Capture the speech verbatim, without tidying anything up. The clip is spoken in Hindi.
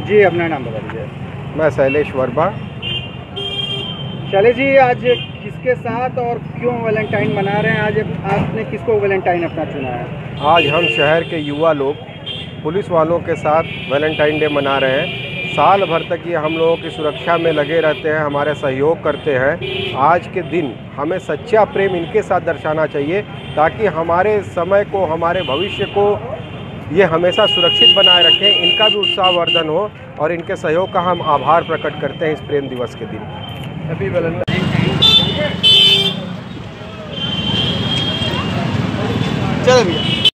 जी, अपना नाम बता दीजिए। मैं शैलेश वर्मा। शैलेश जी, आज किसके साथ और क्यों वैलेंटाइन मना रहे हैं? आज आपने किसको वैलेंटाइन अपना चुना है? आज हम शहर के युवा लोग पुलिस वालों के साथ वैलेंटाइन डे मना रहे हैं। साल भर तक ये हम लोगों की सुरक्षा में लगे रहते हैं, हमारे सहयोग करते हैं। आज के दिन हमें सच्चा प्रेम इनके साथ दर्शाना चाहिए ताकि हमारे समय को, हमारे भविष्य को ये हमेशा सुरक्षित बनाए रखें। इनका भी उत्साहवर्धन हो और इनके सहयोग का हम आभार प्रकट करते हैं इस प्रेम दिवस के दिन। Happy Valentine. चलो भैया।